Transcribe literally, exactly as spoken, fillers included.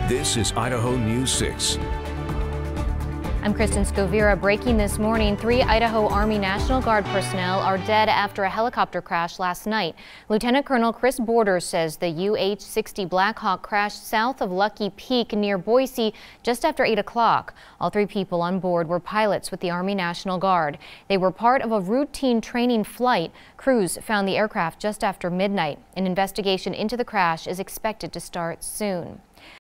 This is Idaho News six. I'm Kristen Scovira. Breaking this morning, three Idaho Army National Guard personnel are dead after a helicopter crash last night. Lieutenant Colonel Chris Borders says the U H sixty Black Hawk crashed south of Lucky Peak near Boise just after eight o'clock. All three people on board were pilots with the Army National Guard. They were part of a routine training flight. Crews found the aircraft just after midnight. An investigation into the crash is expected to start soon.